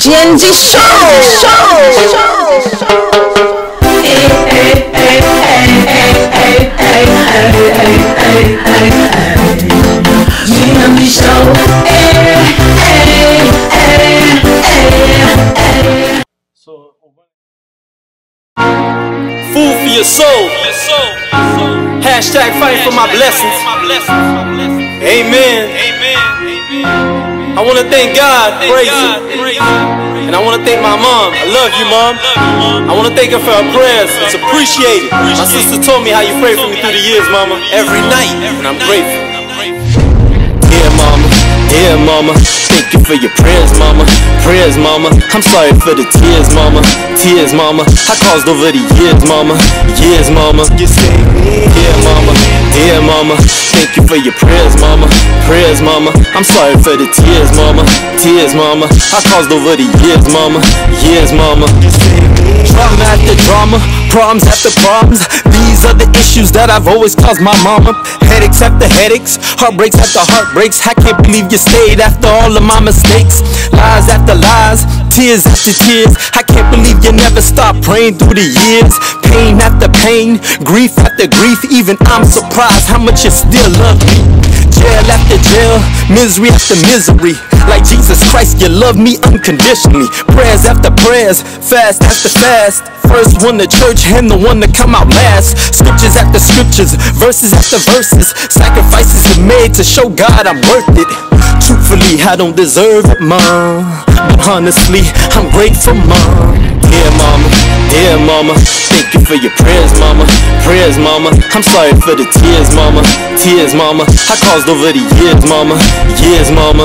GNG Show. GNG Show. Food for your soul. Hashtag fight for my blessings. Amen. I want to thank God, praise Him. And I want to thank my mom. I love you, Mom. I want to thank her for her prayers. It's appreciated. My sister told me how you prayed for me through the years, Mama. Every night. And I'm grateful. Dear Mama, thank you for your prayers, Mama. Prayers, Mama. I'm sorry for the tears, Mama. Tears, Mama. I caused over the years, Mama. Years, Mama. Dear Mama, thank you for your prayers, Mama. Prayers, Mama. I'm sorry for the tears, Mama. Tears, Mama. I caused over the years, Mama. Years, Mama. Drama after drama, problems after problems. These are the issues that I've always caused my mama. Headaches after headaches, heartbreaks after heartbreaks. I can't believe you stayed after all of my mistakes. Lies after lies, tears after tears. I can't believe you never stopped praying through the years. Pain after pain, grief after grief. Even I'm surprised how much you still love me. Jail after jail, misery after misery. Like Jesus Christ, you love me unconditionally. Prayers after prayers, fast after fast. First one to church and the one to come out last. Scriptures after scriptures, verses after verses. Sacrifices you made to show God I'm worth it. Truthfully, I don't deserve it, Mom. But honestly, I'm grateful, Mom. Dear Mama, thank you for your prayers, Mama. Prayers, Mama. I'm sorry for the tears, Mama. Tears, Mama. I caused over the years, Mama. Years, Mama.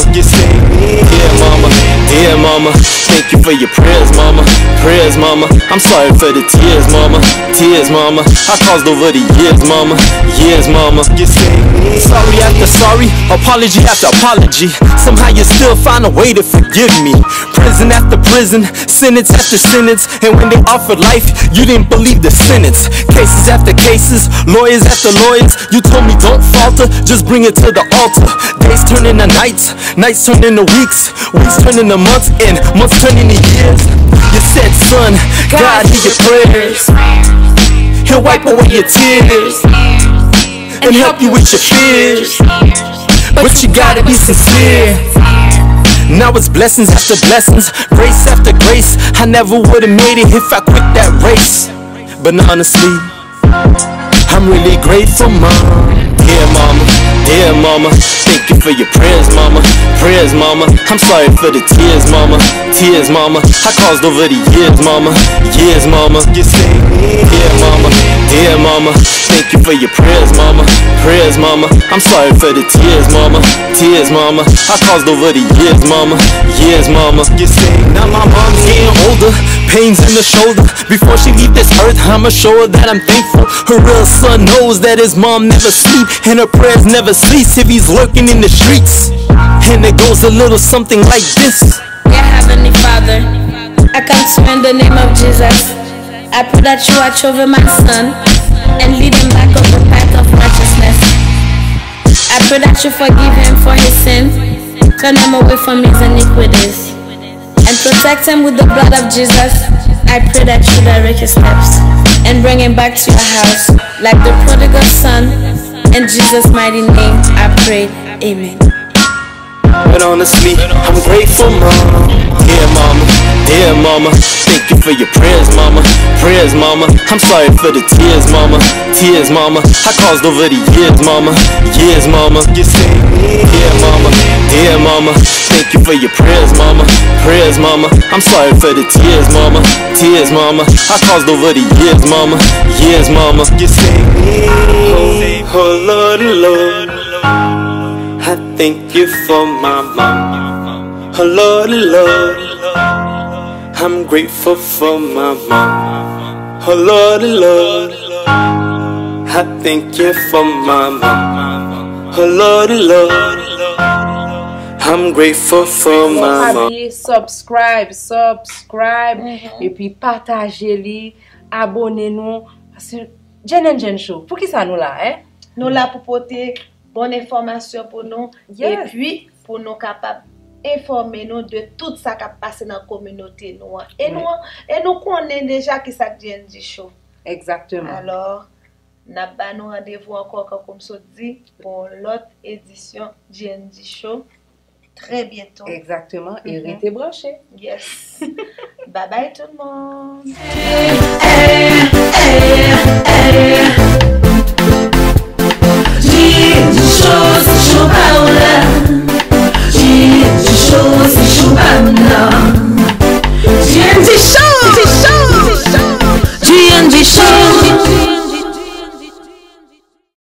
Dear Mama, thank you for your prayers, Mama. Prayers, Mama. I'm sorry for the tears, Mama. Tears, Mama. I caused over the years, Mama. Years, Mama. Sorry after sorry, apology after apology. Somehow you still find a way to forgive me. Prison after prison, sentence after sentence. And when they offered life, you didn't believe the sentence. Cases after cases, lawyers after lawyers. You told me don't falter, just bring it to the altar. Days turn into nights, nights turn into weeks, weeks turn into months, and months turn into years. You said, son, God hear your prayers. He'll wipe away your tears and help you with your fears. But you gotta be sincere. Now it's blessings after blessings, grace after grace. I never would've made it if I quit that race. But honestly, I'm really grateful, Mom. Dear Mama, thank you for your prayers, Mama. Prayers, Mama. I'm sorry for the tears, Mama. Tears, Mama. I caused over the years, Mama. Years, Mama. Dear Mama, thank you for your prayers, Mama. Prayers, Mama. I'm sorry for the tears, Mama. Tears, Mama. I caused over the years, Mama. Years, Mama. Now my mom's getting older, pains in the shoulder. Before she leave this earth, I'ma show her that I'm thankful. Her real son knows that his mom never sleep, and her prayers never cease if he's lurking in the streets. And it goes a little something like this. Dear Heavenly Father, I come to you in the name of Jesus. I pray that you watch over my son and lead him back on the path of righteousness. I pray that you forgive him for his sin, turn him away from his iniquities, and protect him with the blood of Jesus. I pray that you direct his steps and bring him back to your house like the prodigal son. In Jesus' mighty name I pray, amen. But honestly, I'm grateful, Mom. Dear Mama, thank you for your prayers, Mama. Prayers, Mama. I'm sorry for the tears, Mama. Tears, Mama. I caused over the years, Mama. Years, Mama. Dear Mama, thank you for your prayers, Mama. Prayers, Mama. I'm sorry for the tears, Mama. Tears, Mama. I caused over the years, Mama. Years, Mama. Oh Lord, Lord, I thank you for my mom. Oh Lord, Lord, I'm grateful for my mom. Oh Lord, Lord, I thank you for my mom. Oh Lord, Lord, I'm grateful for my mom. Subscribe, et puis partagez-les, abonnez-nous. Jen Show, pour qui ça nous là, hein? Nous là pour porter bonne information pour nous, et puis pour nous capables informer nous de tout ça qui a passé dans la communauté nous. Et nous connaissons déjà qui ça GNG Show. Exactement. Alors, n'a pas nous rendez-vous encore comme ça dit pour l'autre édition GNG Show très bientôt. Exactement. Et restez branchés. Yes. Bye bye tout le monde.